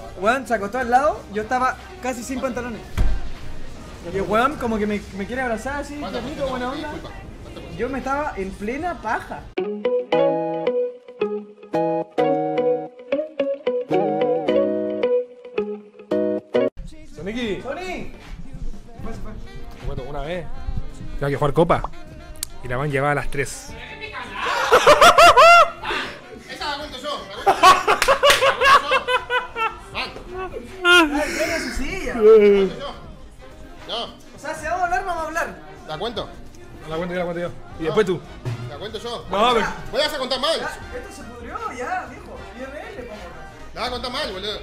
weón, se acostó al lado, yo estaba casi sin pantalones. Y el weón como que me quiere abrazar así, bonito, buena onda. Yo me estaba en plena paja. Soniki. ¡Sony! Bueno, una vez tenía que jugar copa y la van llevaba a las 3. Esa la cuento yo. ¡Ay, venga su silla! No, O sea, si vamos a hablar, vamos a hablar. la cuento. La cuento yo. Y después tú. La cuento yo. No, pero... Voy a contar mal. Ya, esto se pudrió ya, viejo. IRL, vamos. La voy a contar mal, boludo.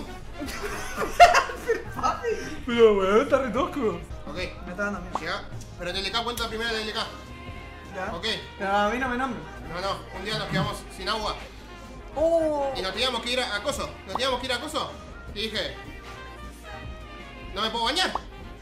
Papi. Pero weón, está re tosco. Ok, Me está dando miedo. llega. Pero en el LK cuenta primero el LK. Ya. Ok. Pero a mí no me nombres. No, un día nos quedamos sin agua. ¡Oh! Y nos teníamos que ir a Coso. Y dije, no me puedo bañar.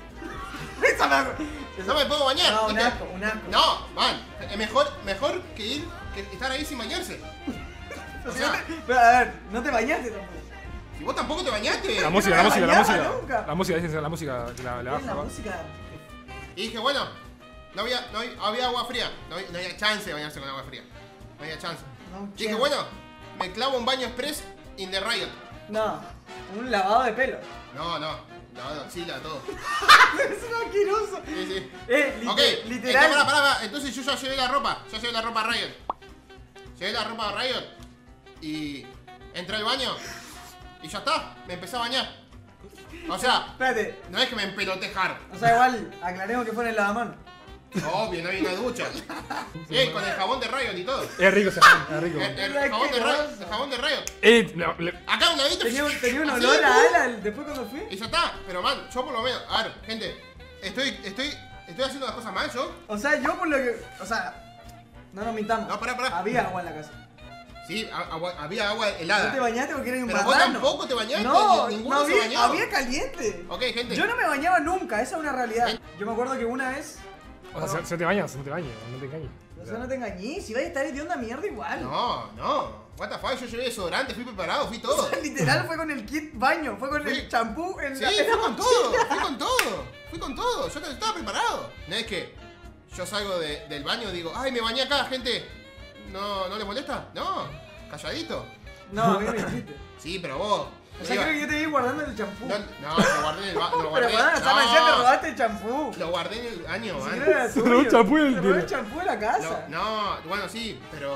No me puedo bañar. No, un Dije, asco, un asco. No, man, es mejor que ir, que estar ahí sin bañarse. O sea, Pero a ver, no te bañaste tampoco. si vos tampoco te bañaste. La me música. bañaba nunca. La música, la música que le Es bajo. la ¿no? música. Y dije, bueno, había agua fría. No había chance de bañarse con agua fría. No había chance. No, Dije, che. bueno, me clavo un baño express in the Riot. No, un lavado de pelo. No, axila, todo. Es un asqueroso. Sí. Literal. Ok, entonces, pará. Entonces yo ya llevé la ropa. Ya llevé la ropa a Riot. Llevé la ropa a Riot. Y entré al baño. Y ya está, me empecé a bañar. O sea, Espérate. no es que me empeloté hard. O sea, igual, aclaremos que fue en el lavamanos. Obvio, no había una ducha. Con el jabón de Riot y todo. Es rico ese jabón, es rico. El jabón de Riot. No, Acá un ladito. Tenía un así, olor a ala después cuando fui. Y ya está, pero man, yo por lo menos. A ver, gente, estoy haciendo las cosas mal, yo. O sea, yo por lo que. O sea, no nos mintamos. No, pará. Había agua en la casa. Sí, había agua helada. No te bañaste porque eras un Pero vos marrano. tampoco te bañaste, No, ninguno no se había, bañó. había caliente. Ok, gente. Yo no me bañaba nunca, esa es una realidad. Yo me acuerdo que una vez. o sea, se te bañas, no te engañes. O sea, no te engañé, si vas a estar de onda mierda igual. No. What the fuck, yo llevé desodorante, fui preparado, fui todo. O sea, literal fue con el kit baño, fue con el champú en Sí, la fui con todo. Yo estaba preparado. No es que yo salgo del baño y digo, ay, me bañé acá, gente. ¿No les molesta? No, calladito. No, a mí me dijiste. Sí, pero vos. O sea, creo que yo te vi guardando el champú. No, lo guardé en el baño. Pero bueno, o sea, me decía te robaste el champú. Lo guardé en el baño, Ni man. siquiera era Se robó el tuyo. champú y el Se robó el tiro. champú de la casa. No, bueno, sí, pero,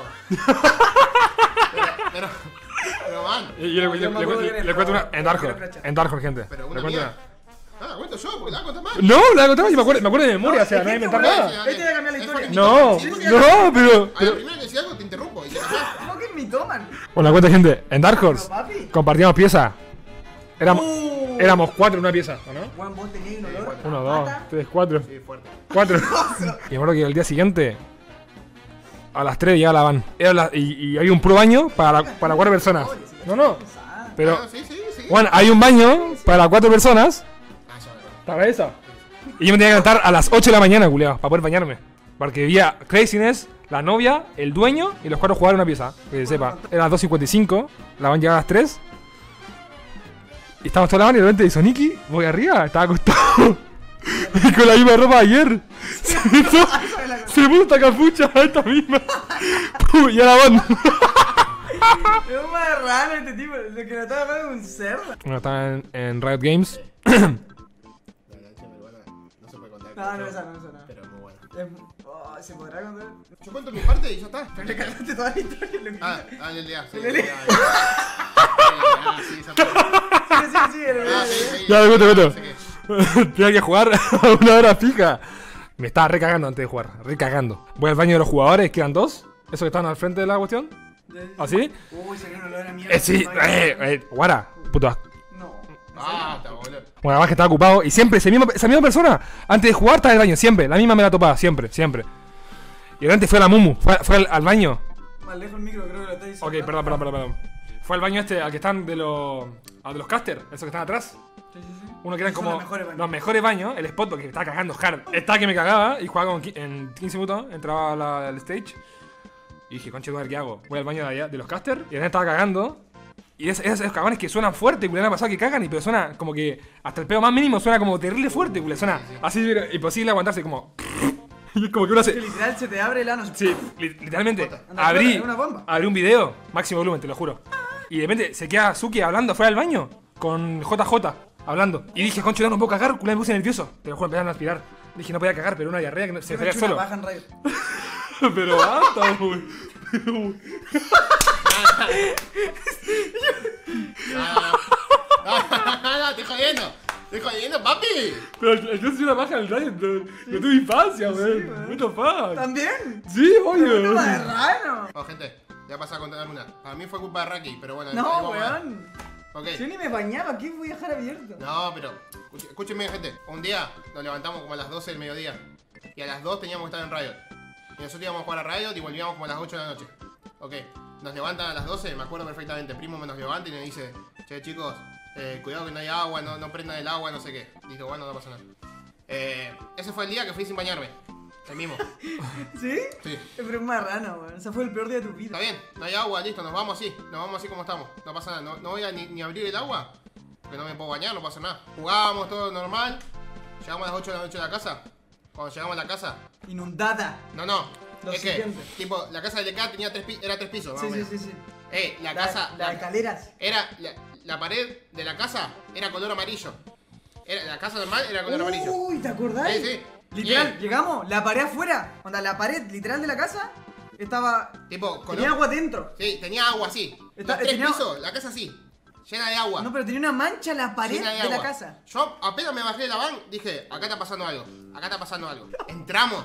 man. Y yo le cuento una. En Dark Horse, gente. Pero Le una cuento mierda. No, la cuento yo, porque la cuento mal. No, la contaba y me acuerdo de memoria, o sea, es no que hay este inventar weón- nada. Este va a cambiar la historia. No, Sí, porque no, pero. A la primera que decía algo te interrumpo. Y te callás. ¿Cómo que me toman? Bueno, la cuenta, gente. En Dark Horse Pero, papi. compartíamos pieza. Éramos 4 en una pieza, ¿o no? Juan, vos tenías un olor. 1, a 2, pata. 3, 4. Sí, fuerte. 4. Y me acuerdo que el día siguiente, a las 3 llegaba la van. Y había un puro baño para 4 personas. No. Pero, Ah, sí. bueno, hay un baño para 4 personas. Ah, ya, ¿Para eso? Y yo me tenía que levantar a las 8 de la mañana, culiao, para poder bañarme. Porque vivía Craziness, la novia, el dueño y los 4 jugadores en una pieza. Que se sepa. Eran las 2:55, la van llegaba a las 3. Y estábamos toda la mano y de repente dice, Niki, voy arriba, estaba acostado. Y con la misma ropa de ayer. Se puso esta capucha, esta misma. Pum, y ahora van. Es un marrano este tipo. Lo que lo estaba hablando es un cerdo. Bueno, estaba en Riot Games. No se puede contar. No, esa no. Pero muy bueno. ¿Se podrá contar? Yo cuento mi parte y ya está. Pero le cagaste toda la historia. Lo que En el día. Sí, El LDA. Sí, esa parte. Sí, el Sí. Ya, te cuento. Sé que- Tenía que jugar a una hora fija. Me estaba recagando antes de jugar, recagando. Voy al baño de los jugadores, quedan 2. Esos que estaban al frente de la cuestión. ¿Así? Uy, se ve un olor a mierda. Sí, guara, puto asco. No. Está boludo. Bueno, además que estaba ocupado y siempre esa misma persona, antes de jugar estaba en el baño, siempre. La misma me la topaba, siempre. Y antes fue a la Mumu, fue al baño. Más lejos el micro, creo que lo está diciendo. Ok, perdón. Fue al baño al que están de los casters, esos que están atrás. Sí. Uno que eran Son como los mejores baños. el spot porque me estaba cagando hard. Estaba que me cagaba y jugaba como en 15 minutos, entraba al stage. Y dije, conche, ¿qué hago? Voy al baño de allá, de los casters, y él estaba cagando. Y esos cagones que suenan fuerte, culiao, me ha pasado que cagan, pero suena como que hasta el pedo más mínimo suena como terrible fuerte, culiao, suena así imposible aguantarse, como. Y es como que uno Que hace. literal se te abre el ano. Sí, literalmente. Anda, Abrí es una bomba. un video, máximo volumen, te lo juro. Y de repente se queda Suki hablando fuera del baño con JJ hablando. Y dije, concho, no puedo cagar, culiao, me puse nervioso. Te lo juro, empezaron a aspirar. Dije, no podía cagar, pero una diarrea que se Yo me salía eché una solo. paja en radio. Pero basta, güey. No, estoy jodiendo. Estoy jodiendo, papi. Pero yo soy una paja en el radio de tu infancia, güey. güey. What the fuck. ¿También? Sí, No obvio. de raro. Bueno, gente, ya pasar a contar una. A mí fue culpa de Raki, pero bueno. ahí No, vamos a ver. weón. Ok. Yo ni me bañaba, ¿qué voy a dejar abierto? No, pero escúchenme, gente. Un día nos levantamos como a las 12 del mediodía. Y a las 2 teníamos que estar en Riot. Y nosotros íbamos a jugar a Riot y volvíamos como a las 8 de la noche. Ok. Nos levantan a las 12, me acuerdo perfectamente. Primo me nos levanta y nos dice: che, chicos, cuidado que no hay agua, no prendan el agua, no sé qué. Dijo, bueno, no pasa nada. Ese fue el día que fui sin bañarme. El mismo. ¿Sí? Sí. Pero es marrano, weón. Ese fue el peor día de tu vida. Está bien, no hay agua, listo, nos vamos así como estamos. No pasa nada, no voy a ni abrir el agua. Porque no me puedo bañar, no pasa nada. Jugábamos todo normal. Llegamos a las 8 de la noche a la casa. Cuando llegamos a la casa. Inundada. No. Lo Es que, siguiente. tipo, la casa de LK tenía era 3 pisos, más Sí, o sí, menos. sí, sí. La casa. Las escaleras. Era. La pared de la casa era color amarillo. La casa normal era color amarillo. Uy, ¿te acordás? Sí. Literal, Bien. llegamos, la pared afuera. Onda, la pared literal de la casa estaba. Tipo, Tenía agua dentro. Sí, tenía agua así. Está- Los 3 tenía- pisos, la casa así. Llena de agua. No, pero tenía una mancha en la pared Llena de la agua. casa. Yo apenas me bajé de la van, dije, acá está pasando algo. Acá está pasando algo. Entramos.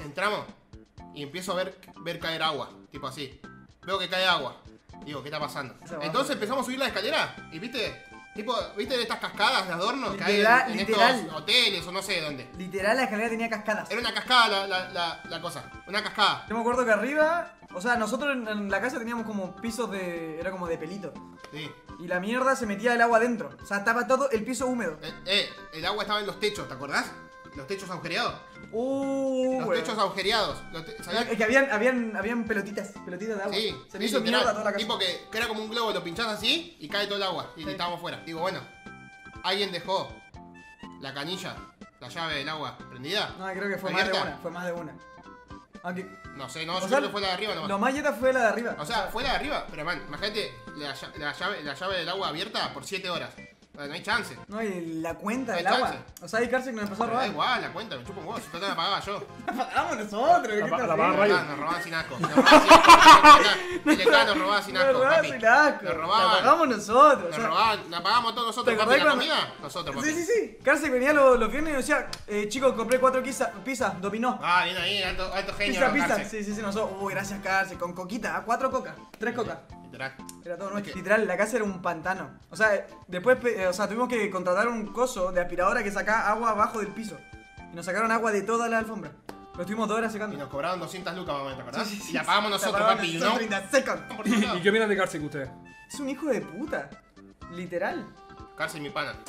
Y empiezo a ver caer agua. Tipo así. Veo que cae agua. Digo, ¿qué está pasando? Esa baja. Entonces empezamos a subir la escalera. Y viste, tipo, ¿viste estas cascadas de adorno que hay Literal, en literal. estos hoteles o no sé dónde? Literal, la escalera tenía cascadas. Era una cascada la cosa. Una cascada. Yo me acuerdo que arriba, o sea, nosotros en la casa teníamos como pisos era como de pelito. Sí. Y la mierda se metía el agua adentro. O sea, estaba todo el piso húmedo. El agua estaba en los techos, ¿te acordás? Los techos agujereados. Los Bueno. techos agujereados. ¿Sabías? Es que habían pelotitas de agua. Sí, Se me sí, hizo literal. mierda toda la casa. Tipo que era como un globo, lo pinchás así y cae todo el agua. Y Sí. estábamos fuera. Digo, bueno, alguien dejó la canilla, la llave del agua prendida. No, creo que fue ¿Abierta? más de una. Fue más de una. Aunque, No sé, no, o yo sea, creo que fue la de arriba nomás. lo más yeta fue la de arriba. O sea, fue la de arriba, pero man, imagínate la llave del agua abierta por 7 horas. No hay chance. No, y la cuenta No hay del agua. chance. O sea, hay cárcel que nos empezó a Pero da robar. igual, la cuenta, me chupo un huevo, si total la pagaba yo. Pagamos nosotros, ¿qué La te paga haces? Rayo. Nos robaban sin asco. Nos robaban sin asco. El EK nos robaba sin No asco, robás papi. el asco. Nos La robaban. pagamos nosotros. o Nos sea, robaban, la pagamos todos nosotros, ¿te papi. acordás La cuando- comida, nosotros, papi. Sí, sí, sí. Cárcel venía los viernes y decía, chicos, compré 4 pizzas, dominó. Ah, bien ahí, alto genio. Pizza. Cárcel. Sí, nosotros. Uy, gracias, cárcel. Con coquita, 4 cocas, 3 cocas. Literal. Era todo nuestro. Es que- Literal, la casa era un pantano. O sea, después, tuvimos que contratar un coso de aspiradora que sacaba agua abajo del piso. Y nos sacaron agua de toda la alfombra. Lo estuvimos 2 horas Y secando. nos cobraron 200 lucas, mamá, ¿te acordás? Sí, sí, sí. Y la pagamos nosotros, La pagamos papi, ¿no? nosotros, 30 seconds. Por todos lados. ¿Y qué opinan de Cárcel ustedes? Es un hijo de puta. Literal. Cárcel, mi pana.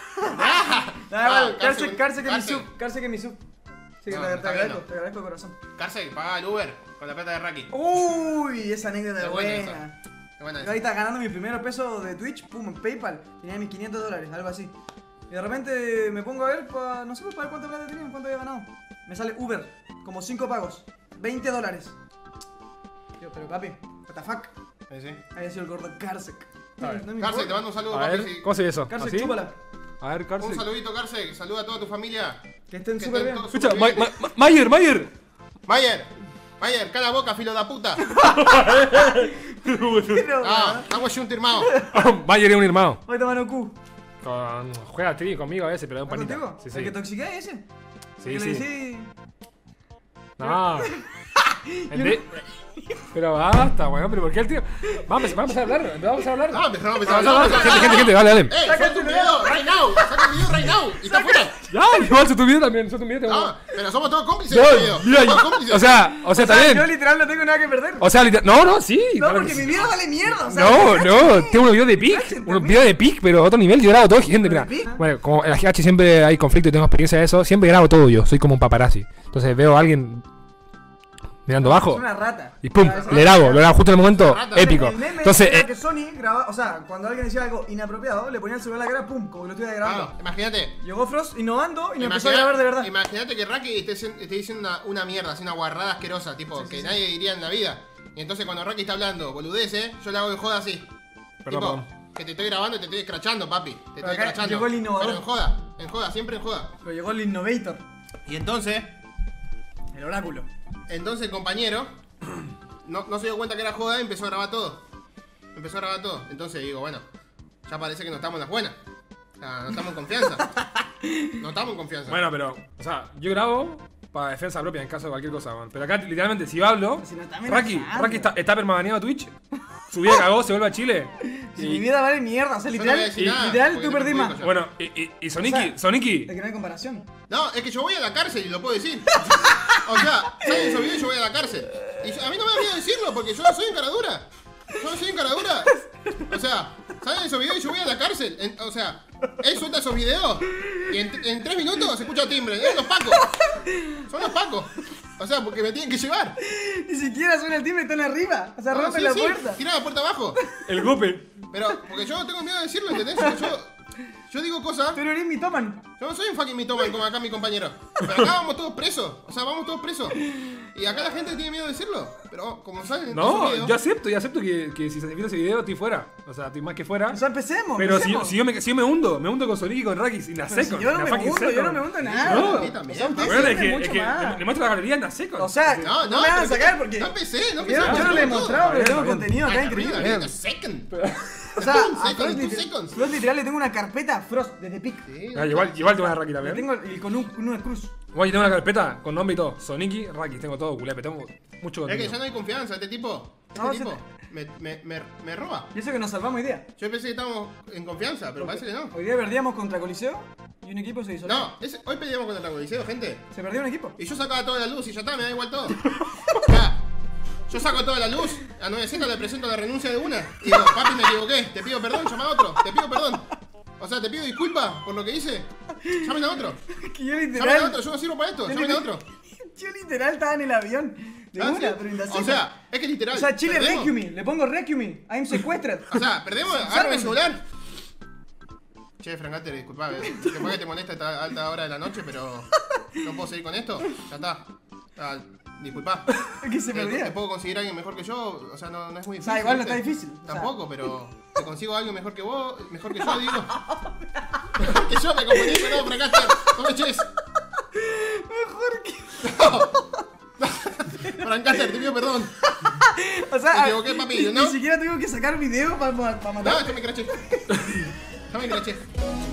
Nada, cárcel, cárcel que mi cárcel. sub. Cárcel que mi sub. Sí, que No, te está agradezco, bien, te agradezco de corazón. Cárcel, paga el Uber con la plata de Raki. Uy, esa anécdota Qué es buena buena. Qué buena Yo esa. ahorita ganando mis primeros pesos de Twitch, pum, en PayPal. Tenía mis $500, algo así. Y de repente me pongo a ver, no sé para ver cuánto plata tenía, cuánto había ganado. Me sale Uber, como 5 pagos, $20. Yo, pero papi, what the fuck. Sí, sí. Había sido el gordo Karsek. A ver. No me Cárcel, te importa. mando un saludo, A papi. ver, sí. ¿cómo se ve eso? Karsek, ¿Así? chúpala. A ver, Un Cárcel. saludito, Cárcel. Saluda a toda tu familia. Que estén Que súper estén bien. todos Escucha, súper bien. Mayer. Mayer, cala boca, filo de puta. Pero, Ah, agua yunta, hermano. Mayer es un hermano. hoy te mano Q. Juega tri conmigo a veces, pero es un ¿Vas panita. contigo? Sí, ¿El que sí. toxiqué ese? Sí, ¿El que sí. le decí? No. Pero basta, weón, pero ¿por qué el tío? Vamos a empezar a hablar, No, empezamos. Gente, dale. Suelta un video right now. Saca el video right now. Y está fuera. Ya, igual su tu video también, su tu video. No, pero somos todos cómplices No, de este video. mira, Somos cómplices. o sea, está Yo bien. literal no tengo nada que perder. O sea, no, sí. No, claro porque que mi sí. vida vale mierda. O sea, No, cáchate. tengo un video de pic, Cáchate, un video de pic, pero a otro nivel, yo grabo todo, gente, mira. ¿De pic? Bueno, como en la GH siempre hay conflicto y tengo experiencia de eso, siempre grabo todo yo, soy como un paparazzi. Entonces veo a alguien, mirando Es abajo. una rata. Y pum, Esa- le grabo, lo grabo justo en el momento Rata. épico. El meme Entonces, era que Sony grababa, o sea, cuando alguien decía algo inapropiado, le ponía el celular a la cara, pum, como que lo estuviera grabando. Claro, imagínate. Llegó Frost innovando y me empezó a grabar de verdad. Imagínate que Raki esté diciendo una mierda, así una guarrada asquerosa, tipo, que nadie diría en la vida. Y entonces cuando Raki está hablando boludeces, yo le hago de joda así. Perdón, Tipo, que te estoy grabando y te estoy escrachando, papi. Te estoy acá escrachando. llegó el innovador. Pero en joda, siempre en joda. Pero llegó el Innovator, Y entonces el oráculo. el compañero no se dio cuenta que era joda y empezó a grabar todo. Empezó a grabar todo. Entonces digo, bueno, ya parece que no estamos en las buenas. O sea, no estamos en confianza. No estamos en confianza. bueno, pero, o sea, yo grabo para defensa propia en caso de cualquier cosa, man. Pero acá, literalmente, si yo hablo, Si no está Raki amenazando. está permabaneado a Twitch. Su vida cagó, se vuelve a Chile. Si mi vida vale mierda, o sea, Yo no voy a literal, decir nada, literal porque tú no perdí me más. puedo Bueno, y Soniki, De que no hay comparación. No, es que yo voy a la cárcel y lo puedo decir. O sea, salen esos videos y yo voy a la cárcel. Y a mí no me da miedo decirlo porque yo no soy encaradura. Yo no soy encaradura. O sea, salen esos videos y yo voy a la cárcel. O sea, él suelta esos videos y en 3 minutos se escucha timbre. ¡Es los pacos! Son los pacos. O sea, porque me tienen que llevar. Ni siquiera suena el timbre, están arriba. O sea, Ah, rompe sí, la sí, puerta. tira la puerta abajo. el golpe. Pero, porque yo no tengo miedo de decirlo, ¿entendés? Yo digo cosas. Pero eres mitoman. Yo no soy un fucking mitoman como acá mi compañero. Pero acá vamos todos presos. O sea, vamos todos presos. Y acá la gente tiene miedo de decirlo. Pero como salen No, esos videos- yo acepto que si se filtra ese video estoy fuera. O sea, estoy más que fuera. O sea, empecemos. Pero si empecemos. yo me hundo con Sonic y con Raki y la Pero seco. si yo no me hundo, yo no me hundo nada. No. A mí también. O sea, ustedes Bueno, es sufren que, mucho más. le muestro la galería en la seco. O sea, No, no me van a pero sacar que- porque. No empecé, no Yo, empecé. yo no le he todo. mostrado, pero tengo Está bien. contenido acá Ay, increíble. arriba, wait a second. O sea, Un a second, Frost, 2 seconds. Frost literal le tengo una carpeta a Frost desde Pic. Sí, Ah, igual tengo una Raki Le también. tengo y con una cruz. Igual yo tengo una carpeta con nombre y todo. Soniki, Raki, tengo todo, culepe. Tengo mucho Es que ya contenido. no hay confianza, este tipo. No, Este tipo me roba. Y eso que nos salvamos hoy día. Yo pensé que estábamos en confianza, pero parece que no. Hoy día perdíamos contra Coliseo y un equipo se disolvió. No, hoy pedíamos contra el Coliseo, gente. Se perdió un equipo. Y yo sacaba toda la luz y ya está, me da igual todo. Ya. Yo saco toda la luz, a 900 le presento la renuncia de una. Y digo, papi, me equivoqué, te pido perdón, llama a otro, te pido perdón. O sea, te pido disculpas por lo que hice. Llamen a otro. Que yo Llamen a literal. otro, yo no sirvo para esto, llamen a otro. Yo literal estaba en el avión. De Ah, una, ¿sí? pero indeciso. O sea, es que literal. O sea, Chile perdemos. Requiem, le pongo Requiem, I'm sequestered. O sea, perdemos, agarra el celular. Che, Francater, disculpa, después que te molesta esta alta hora de la noche, pero no puedo seguir con esto. Ya está. Ah, disculpa. Es que se ¿Te perdía. puedo conseguir a alguien mejor que yo? O sea, no es muy O difícil. sea, igual no ¿viste? está difícil. O sea, Tampoco, pero te consigo a alguien mejor que vos, mejor que yo, digo. Mejor que yo, me confundí, no, Francaster, no me eches. mejor que. Francaster, te pido perdón. O sea, Me equivoqué, papi, ¿no? ni siquiera tengo que sacar video para matar. No, ya me craché. Ya me craché.